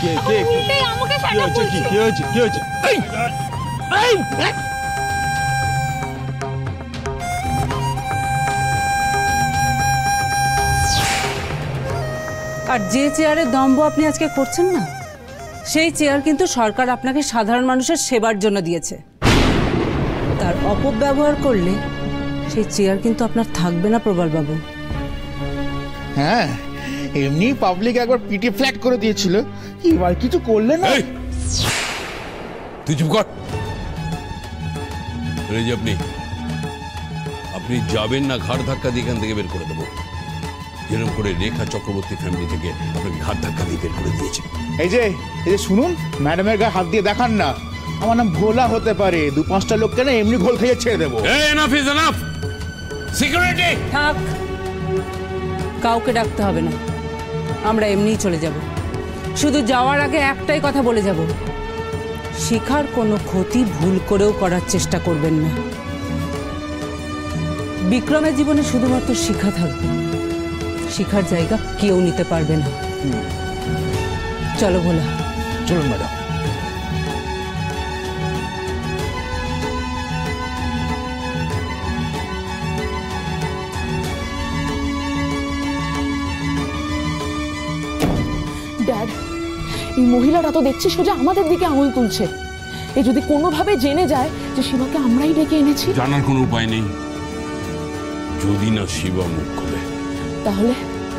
আমাকে shut up বলছে। কি হয়েছে? আর যে চেয়ারের দম্ভ আপনি আজকে করছেন না, সেই চেয়ার কিন্তু সরকার আপনাকে সাধারণ মানুষের সেবার জন্য দিয়েছে। তার অপব্যবহার করলে সেই চেয়ার কিন্তু আপনার থাকবে না প্রবল বাবু। হ্যাঁ, এমনি পাবলিক একবার পিটি ফ্ল্যাট করে দিয়েছিল, এবার কিছু করলে না। তুই চুপ কর। আপনি যাবেন না, ঘাড় ধাক্কা দিয়ে এখান থেকে বের করে দেবো। যেরকম করে রেখা চক্রবর্তী ফ্যামিলি থেকে আপনাকে ঘাড় ধাক্কা দিয়ে বের করে দিয়েছে। এই যে শুনুন, ম্যাডামের গায়ে হাত দিয়ে দেখান না। আমার নাম ভোলা হতে পারে, 2-5টা লোককে না এমনি ঘোল খেয়ে ছেড়ে দেবো। Enough is enough. সিকিউরিটি থাক, কাউকে ডাকতে হবে না, আমরা এমনিই চলে যাব। শুধু যাওয়ার আগে একটাই কথা বলে যাব, শিখার কোনো ক্ষতি ভুল করেও করার চেষ্টা করবেন না। বিক্রমের জীবনে শুধুমাত্র শিখা থাকবে, শিখার জায়গা কেউ নিতে পারবে না। চলো ভোলা। চলুন ম্যাডাম। ড্যাড, এই মহিলাটা তো দেখছি সোজা আমাদের দিকে আঙুল তুলছে। এ যদি কোনোভাবে জেনে যায় যে শিবাকে আমরাই ডেকে এনেছি। জানার কোনো উপায় নেই, যদি না শিবা মুখ খোলে। তাহলে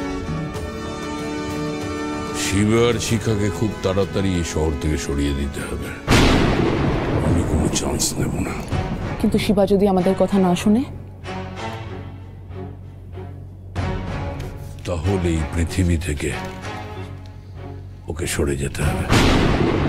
শিবা আর শিখাকে খুব তাড়াতাড়ি এই শহর থেকে সরিয়ে দিতে হবে। আমি কোনো চান্স নেব না। কিন্তু শিবা যদি আমাদের কথা না শুনে? তাহলে এই পৃথিবী থেকে ওকে সরে যেতে হবে।